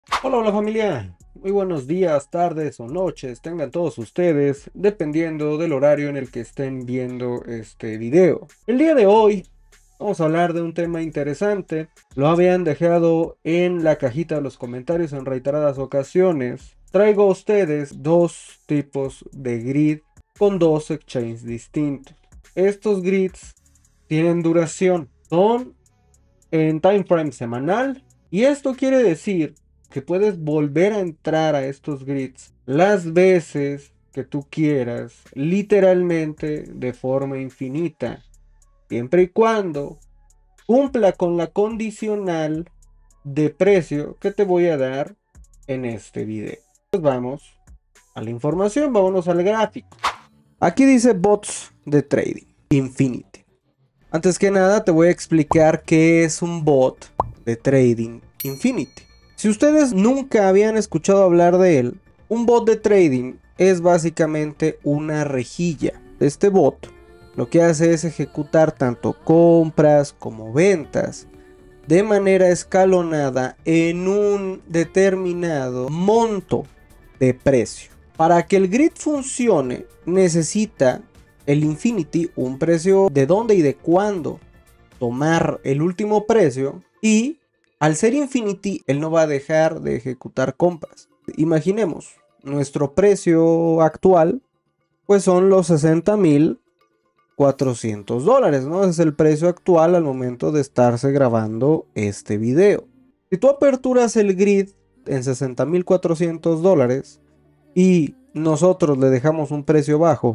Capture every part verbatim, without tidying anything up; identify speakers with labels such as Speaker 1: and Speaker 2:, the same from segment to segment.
Speaker 1: Hola, hola familia. Muy buenos días, tardes o noches tengan todos ustedes, dependiendo del horario en el que estén viendo este video. El día de hoy vamos a hablar de un tema interesante. Lo habían dejado en la cajita de los comentarios en reiteradas ocasiones. Traigo a ustedes dos tipos de grid con dos exchanges distintos. Estos grids tienen duración, son en time frame semanal, y esto quiere decir que puedes volver a entrar a estos grids las veces que tú quieras, literalmente de forma infinita, siempre y cuando cumpla con la condicional de precio que te voy a dar en este video. Pues vamos a la información, vámonos al gráfico. Aquí dice bots de trading Infinity. Antes que nada te voy a explicar qué es un bot de trading Infinity. Si ustedes nunca habían escuchado hablar de él, un bot de trading es básicamente una rejilla. Este bot lo que hace es ejecutar tanto compras como ventas de manera escalonada en un determinado monto de precio. Para que el grid funcione, necesita el Infinity un precio de dónde y de cuándo tomar el último precio, y al ser Infinity él no va a dejar de ejecutar compras. Imaginemos, nuestro precio actual pues son los sesenta mil cuatrocientos dólares, ¿no? Ese es el precio actual al momento de estarse grabando este video. Si tú aperturas el grid en sesenta mil cuatrocientos dólares y nosotros le dejamos un precio bajo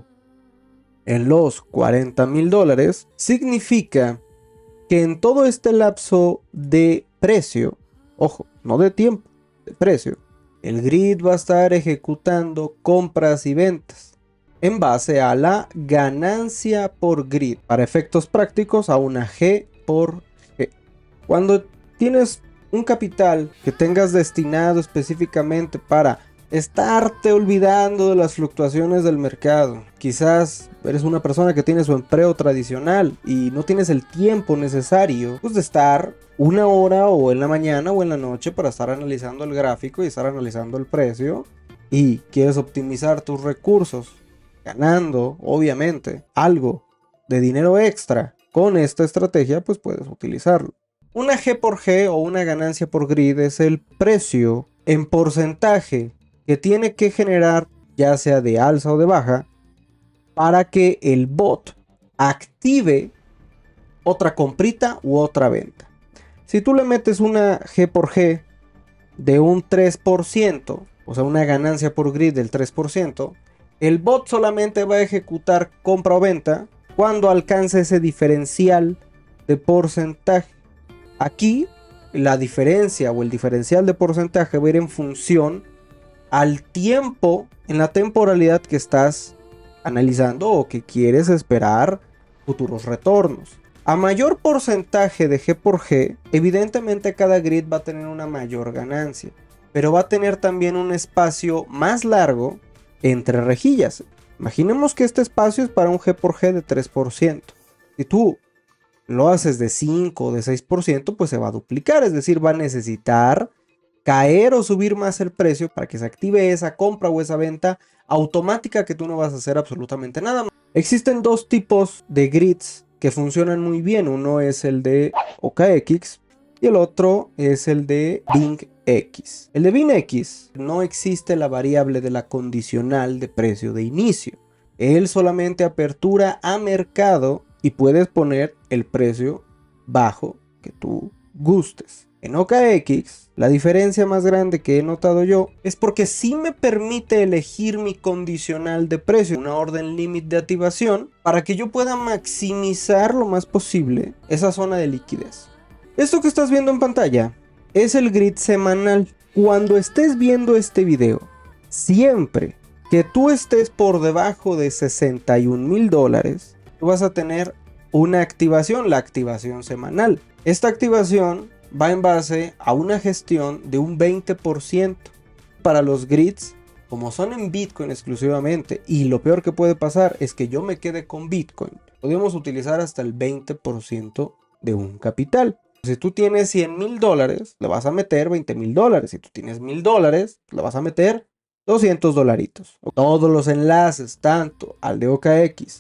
Speaker 1: en los cuarenta mil dólares, significa que en todo este lapso de precio, ojo, no de tiempo, de precio, el grid va a estar ejecutando compras y ventas en base a la ganancia por grid, para efectos prácticos a una G por G. Cuando tienes un capital que tengas destinado específicamente para estarte olvidando de las fluctuaciones del mercado, quizás eres una persona que tiene su empleo tradicional y no tienes el tiempo necesario pues de estar una hora o en la mañana o en la noche para estar analizando el gráfico y estar analizando el precio, y quieres optimizar tus recursos ganando obviamente algo de dinero extra con esta estrategia, pues puedes utilizarlo. Una G por G o una ganancia por grid es el precio en porcentaje que tiene que generar, ya sea de alza o de baja, para que el bot active otra comprita u otra venta. Si tú le metes una G por G de un tres por ciento, o sea una ganancia por grid del tres por ciento, el bot solamente va a ejecutar compra o venta cuando alcance ese diferencial de porcentaje. Aquí la diferencia o el diferencial de porcentaje va a ir en función al tiempo, en la temporalidad que estás analizando o que quieres esperar futuros retornos. A mayor porcentaje de G por G, evidentemente cada grid va a tener una mayor ganancia, pero va a tener también un espacio más largo entre rejillas. Imaginemos que este espacio es para un G por G de tres por ciento. Si tú lo haces de cinco o de seis por ciento, pues se va a duplicar, es decir, va a necesitar caer o subir más el precio para que se active esa compra o esa venta automática que tú no vas a hacer absolutamente nada. Existen dos tipos de grids que funcionan muy bien. Uno es el de O K X y el otro es el de BingX. El de BingX no existe la variable de la condicional de precio de inicio. Él solamente apertura a mercado y puedes poner el precio bajo que tú gustes. En O K X, la diferencia más grande que he notado yo es porque sí me permite elegir mi condicional de precio, una orden límite de activación, para que yo pueda maximizar lo más posible esa zona de liquidez. Esto que estás viendo en pantalla es el grid semanal. Cuando estés viendo este video, siempre que tú estés por debajo de sesenta y un mil dólares, tú vas a tener una activación, la activación semanal. Esta activación va en base a una gestión de un veinte por ciento. Para los grids, como son en Bitcoin exclusivamente, y lo peor que puede pasar es que yo me quede con Bitcoin, podemos utilizar hasta el veinte por ciento de un capital. Si tú tienes cien mil dólares, le vas a meter veinte mil dólares. Si tú tienes mil dólares, le vas a meter doscientos dolaritos. Todos los enlaces, tanto al de O K X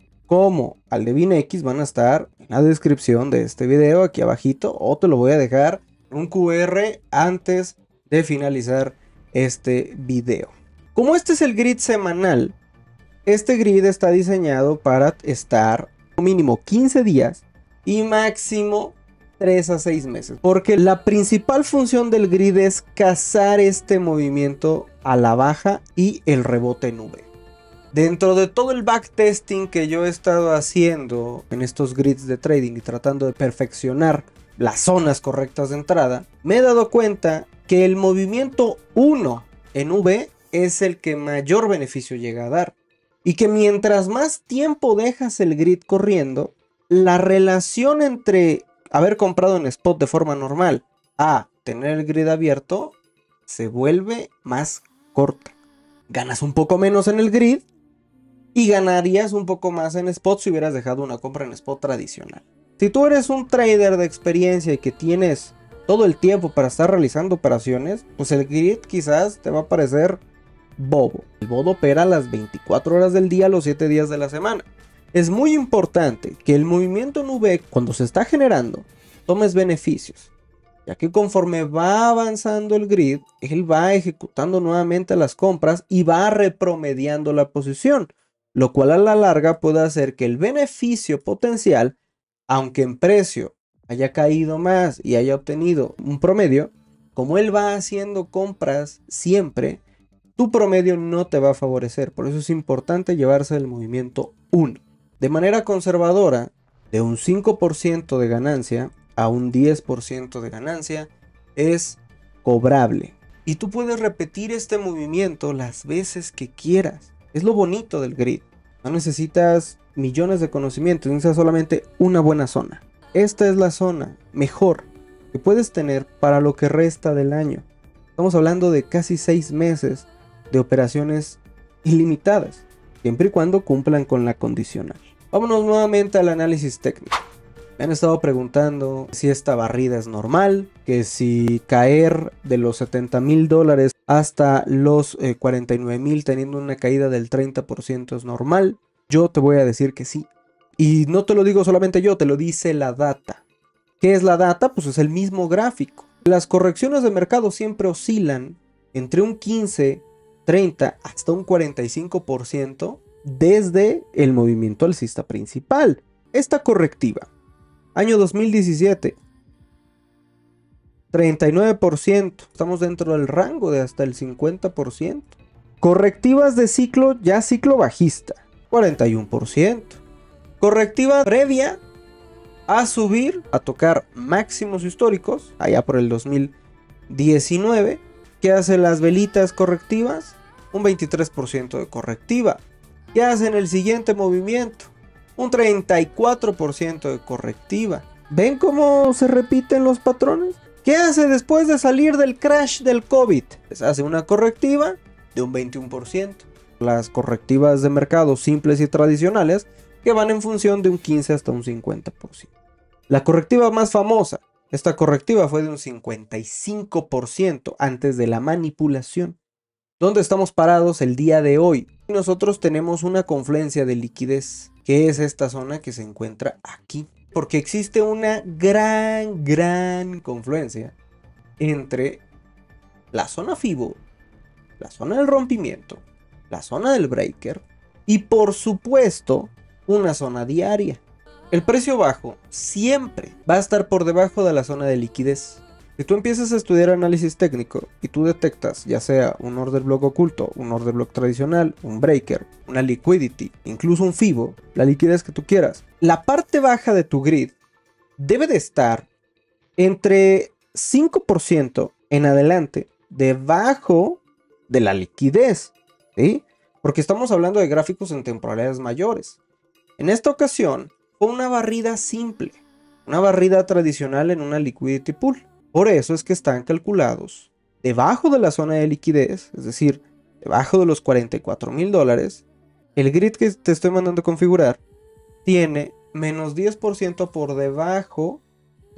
Speaker 1: como al de BinX, van a estar en la descripción de este video, aquí abajito, o te lo voy a dejar un Q R antes de finalizar este video. Como este es el grid semanal, este grid está diseñado para estar mínimo quince días y máximo tres a seis meses, porque la principal función del grid es cazar este movimiento a la baja y el rebote en V. Dentro de todo el backtesting que yo he estado haciendo en estos grids de trading y tratando de perfeccionar las zonas correctas de entrada, me he dado cuenta que el movimiento uno en V es el que mayor beneficio llega a dar. Y que mientras más tiempo dejas el grid corriendo, la relación entre haber comprado en spot de forma normal a tener el grid abierto se vuelve más corta. Ganas un poco menos en el grid y ganarías un poco más en spot si hubieras dejado una compra en spot tradicional. Si tú eres un trader de experiencia y que tienes todo el tiempo para estar realizando operaciones, pues el grid quizás te va a parecer bobo. El bodo opera las veinticuatro horas del día, los siete días de la semana. Es muy importante que el movimiento en V, cuando se está generando, tomes beneficios, ya que conforme va avanzando el grid, él va ejecutando nuevamente las compras y va repromediando la posición, lo cual a la larga puede hacer que el beneficio potencial, aunque en precio haya caído más y haya obtenido un promedio, como él va haciendo compras siempre, tu promedio no te va a favorecer. Por eso es importante llevarse el movimiento uno. De manera conservadora, de un cinco por ciento de ganancia a un diez por ciento de ganancia es cobrable. Y tú puedes repetir este movimiento las veces que quieras. Es lo bonito del grid. No necesitas millones de conocimientos, necesitas solamente una buena zona. Esta es la zona mejor que puedes tener para lo que resta del año. Estamos hablando de casi seis meses de operaciones ilimitadas, siempre y cuando cumplan con la condicional. Vámonos nuevamente al análisis técnico. Me han estado preguntando si esta barrida es normal, que si caer de los setenta mil dólares hasta los eh, cuarenta y nueve mil teniendo una caída del treinta por ciento es normal. Yo te voy a decir que sí. Y no te lo digo solamente yo, te lo dice la data. ¿Qué es la data? Pues es el mismo gráfico. Las correcciones de mercado siempre oscilan entre un quince, treinta hasta un cuarenta y cinco por ciento desde el movimiento alcista principal. Esta correctiva, año dos mil diecisiete, treinta y nueve por ciento, estamos dentro del rango de hasta el cincuenta por ciento. Correctivas de ciclo, ya ciclo bajista, cuarenta y uno por ciento. Correctiva previa a subir, a tocar máximos históricos, allá por el dos mil diecinueve. ¿Qué hacen las velitas correctivas? Un veintitrés por ciento de correctiva. ¿Qué hacen el siguiente movimiento? Un treinta y cuatro por ciento de correctiva. ¿Ven cómo se repiten los patrones? ¿Qué hace después de salir del crash del COVID? Pues hace una correctiva de un veintiuno por ciento. Las correctivas de mercado simples y tradicionales que van en función de un quince hasta un cincuenta por ciento. La correctiva más famosa, esta correctiva fue de un cincuenta y cinco por ciento antes de la manipulación. ¿Dónde estamos parados el día de hoy? Nosotros tenemos una confluencia de liquidez, que es esta zona que se encuentra aquí. Porque existe una gran, gran confluencia entre la zona Fibo, la zona del rompimiento, la zona del breaker y por supuesto una zona diaria. El precio bajo siempre va a estar por debajo de la zona de liquidez. Si tú empiezas a estudiar análisis técnico y tú detectas ya sea un order block oculto, un order block tradicional, un breaker, una liquidity, incluso un Fibo, la liquidez que tú quieras, la parte baja de tu grid debe de estar entre cinco por ciento en adelante debajo de la liquidez, ¿sí? Porque estamos hablando de gráficos en temporalidades mayores. En esta ocasión fue una barrida simple, una barrida tradicional en una liquidity pool. Por eso es que están calculados debajo de la zona de liquidez, es decir, debajo de los cuarenta y cuatro mil dólares. El grid que te estoy mandando a configurar tiene menos diez por ciento por debajo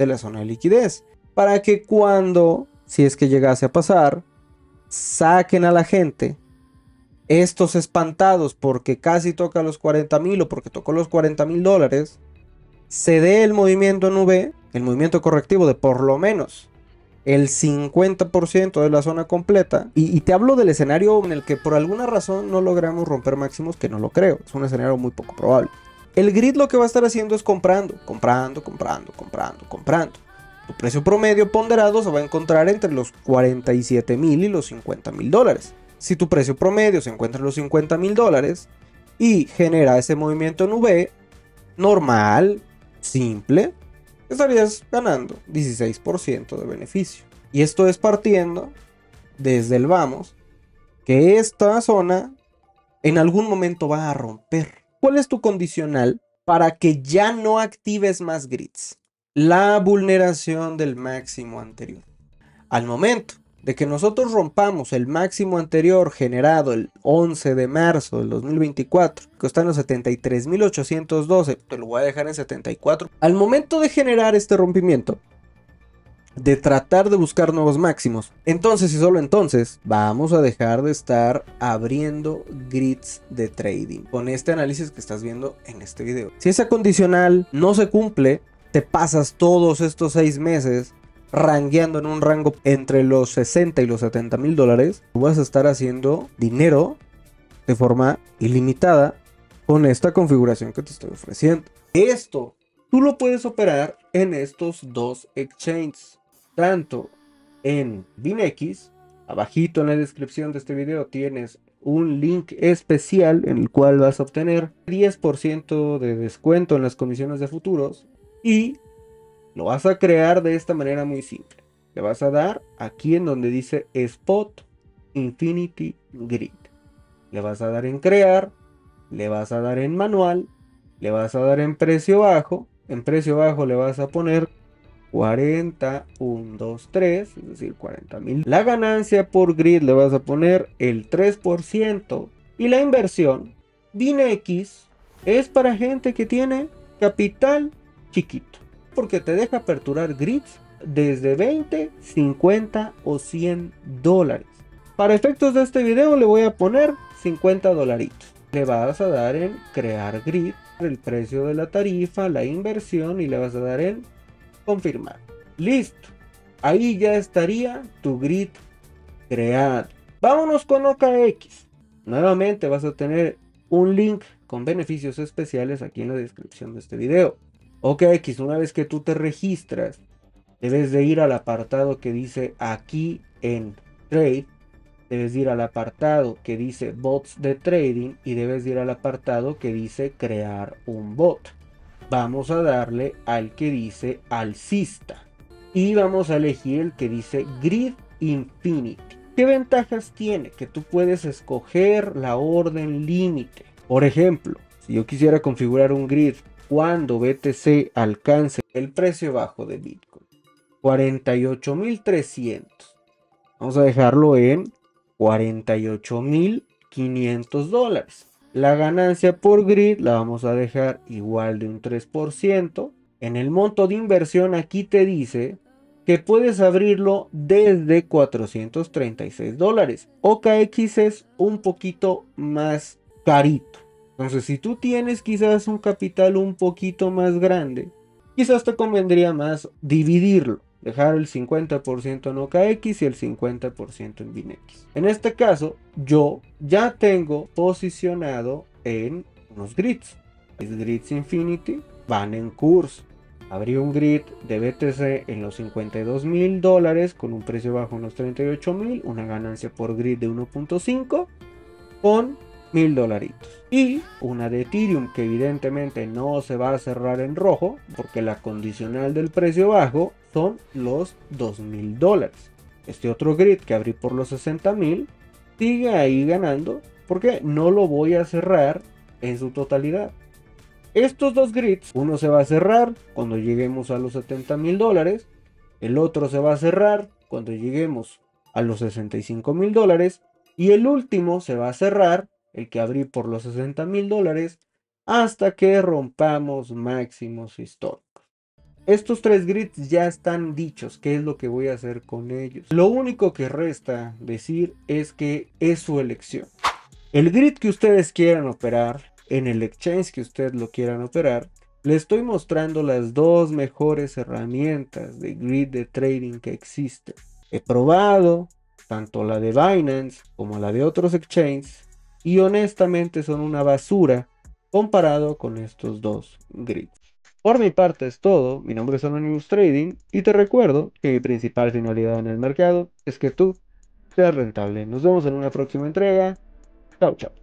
Speaker 1: de la zona de liquidez, para que cuando, si es que llegase a pasar, saquen a la gente, estos espantados porque casi toca los cuarenta mil o porque tocó los cuarenta mil dólares, se dé el movimiento en V, el movimiento correctivo de por lo menos el cincuenta por ciento de la zona completa. Y, y te hablo del escenario en el que por alguna razón no logramos romper máximos, que no lo creo, es un escenario muy poco probable. El grid lo que va a estar haciendo es comprando, comprando, comprando, comprando, comprando. Tu precio promedio ponderado se va a encontrar entre los cuarenta y siete mil y los cincuenta mil dólares. Si tu precio promedio se encuentra en los cincuenta mil dólares y genera ese movimiento en V, normal, simple, estarías ganando dieciséis por ciento de beneficio. Y esto es partiendo desde el vamos, que esta zona en algún momento va a romper. ¿Cuál es tu condicional para que ya no actives más grids? La vulneración del máximo anterior. Al momento de que nosotros rompamos el máximo anterior generado el once de marzo del dos mil veinticuatro, que está en los setenta y tres mil ochocientos doce, te lo voy a dejar en setenta y cuatro. Al momento de generar este rompimiento, de tratar de buscar nuevos máximos, entonces y solo entonces vamos a dejar de estar abriendo grids de trading con este análisis que estás viendo en este video. Si esa condicional no se cumple, te pasas todos estos seis meses rangueando en un rango entre los sesenta y los setenta mil dólares, vas a estar haciendo dinero de forma ilimitada con esta configuración que te estoy ofreciendo. Esto tú lo puedes operar en estos dos exchanges, tanto en BinX, abajito en la descripción de este video tienes un link especial en el cual vas a obtener diez por ciento de descuento en las comisiones de futuros, y lo vas a crear de esta manera muy simple. Le vas a dar aquí en donde dice Spot Infinity Grid. Le vas a dar en crear, le vas a dar en manual, le vas a dar en precio bajo. En precio bajo le vas a poner cuarenta, uno, dos, tres, es decir, cuarenta mil. La ganancia por grid le vas a poner el tres por ciento. Y la inversión, BinX, es para gente que tiene capital chiquito, porque te deja aperturar grids desde veinte, cincuenta o cien dólares. Para efectos de este video le voy a poner cincuenta dolaritos. Le vas a dar en crear grid, el precio de la tarifa, la inversión, y le vas a dar en confirmar. Listo. Ahí ya estaría tu grid creado. Vámonos con O K X. Nuevamente vas a tener un link con beneficios especiales aquí en la descripción de este video. O K X, una vez que tú te registras, debes de ir al apartado que dice aquí en Trade, debes de ir al apartado que dice Bots de Trading y debes de ir al apartado que dice Crear un bot. Vamos a darle al que dice Alcista y vamos a elegir el que dice Grid Infinity. ¿Qué ventajas tiene? Que tú puedes escoger la orden límite. Por ejemplo, si yo quisiera configurar un grid cuando B T C alcance el precio bajo de Bitcoin, cuarenta y ocho mil trescientos, vamos a dejarlo en cuarenta y ocho mil quinientos dólares. La ganancia por grid la vamos a dejar igual de un tres por ciento. En el monto de inversión aquí te dice que puedes abrirlo desde cuatrocientos treinta y seis dólares. O K X es un poquito más carito. Entonces, si tú tienes quizás un capital un poquito más grande, quizás te convendría más dividirlo, dejar el cincuenta por ciento en O K X y el cincuenta por ciento en BinX. En este caso, yo ya tengo posicionado en unos grids. Los grids Infinity van en curso. Abrí un grid de B T C en los cincuenta y dos mil dólares con un precio bajo en los treinta y ocho mil, una ganancia por grid de uno punto cinco con mil dolaritos. Y una de Ethereum que evidentemente no se va a cerrar en rojo porque la condicional del precio bajo son los dos mil dólares. Este otro grid que abrí por los sesenta mil sigue ahí ganando porque no lo voy a cerrar en su totalidad. Estos dos grids, uno se va a cerrar cuando lleguemos a los setenta mil dólares, el otro se va a cerrar cuando lleguemos a los sesenta y cinco mil dólares y el último se va a cerrar, el que abrí por los sesenta mil dólares, hasta que rompamos máximos históricos. Estos tres grids ya están dichos, qué es lo que voy a hacer con ellos. Lo único que resta decir es que es su elección. El grid que ustedes quieran operar, en el exchange que ustedes lo quieran operar, le estoy mostrando las dos mejores herramientas de grid de trading que existen. He probado tanto la de Binance como la de otros exchanges y honestamente son una basura comparado con estos dos grids. Por mi parte es todo, mi nombre es Anonymous Trading y te recuerdo que mi principal finalidad en el mercado es que tú seas rentable. Nos vemos en una próxima entrega. Chao, chao.